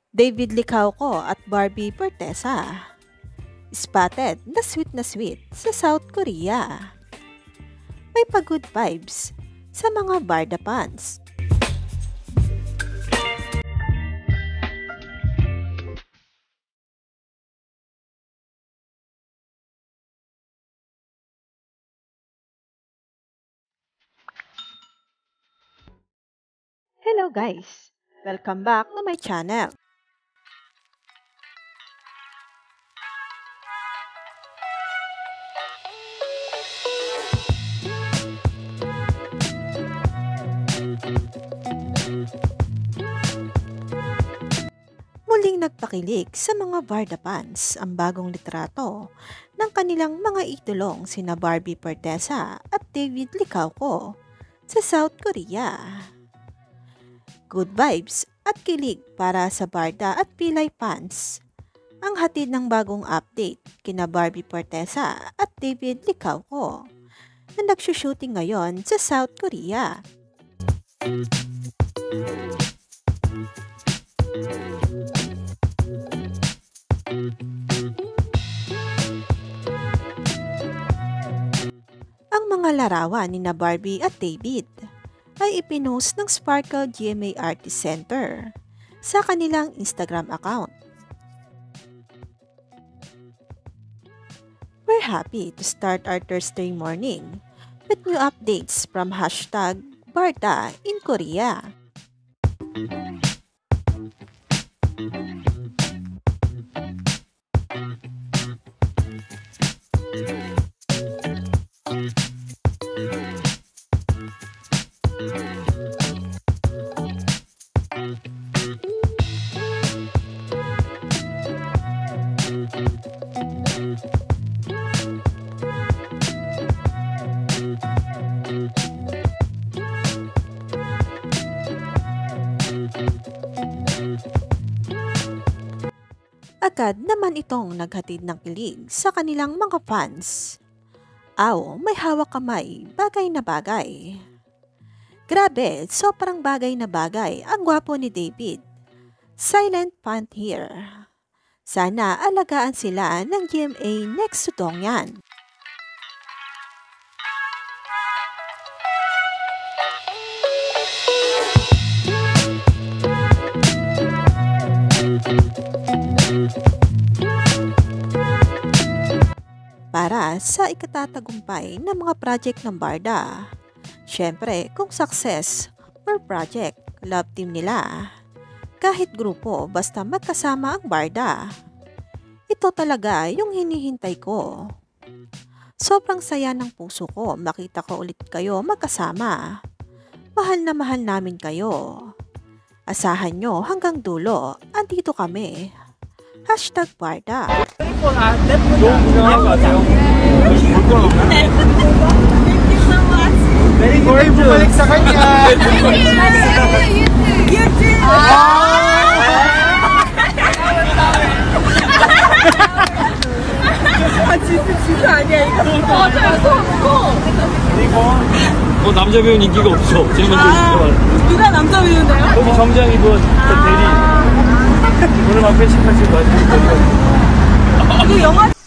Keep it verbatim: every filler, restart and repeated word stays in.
David Licauco at Barbie Pertesa. Spotted na sweet na sweet sa South Korea. May pa-good vibes sa mga Barda fans. Hello guys! Welcome back to my channel. Muling nagpakilig sa mga Barda fans ang bagong litrato ng kanilang mga idolong sina Barbie Pertesa at David Licauco sa South Korea. Good vibes at kilig para sa Barda at Pilay fans ang hatid ng bagong update kina Barbie Pertesa at David Licauco na nagsushooting ngayon sa South Korea. Ang mga larawan ni na Barbie at David ay ipinost ng Sparkle G M A Artist Center sa kanilang Instagram account. We're happy to start our Thursday morning with new updates from hashtag Barda in Korea. Agad naman itong naghatid ng kilig sa kanilang mga fans. Aw, may hawak kamay, bagay na bagay. Grabe, sobrang bagay na bagay ang gwapo ni David. Silent fan here. Sana alagaan sila ng G M A next to Dongyan. Para sa ikatatagumpay ng mga project ng Barda. Syempre, kung success or project, love team nila. Kahit grupo, basta magkasama ang Barda. Ito talaga yung hinihintay ko. Sobrang saya ng puso ko makita ko ulit kayo magkasama. Mahal na mahal namin kayo. Asahan nyo hanggang dulo, andito kami. Hashtag Barda. 너무 구경할 것 같아요. Thank you so much. Very good. Balik sa kanya. You too. 아 진짜 진짜 아니야 이거. 맞아요. 또 이거 어 남자 배우는 인기가 없어. 제일 먼저 인기가 누가 남자 배우인데요? 여기 정장이 그 대리. 오늘 막 회식하실 거 같아요. 이거 영화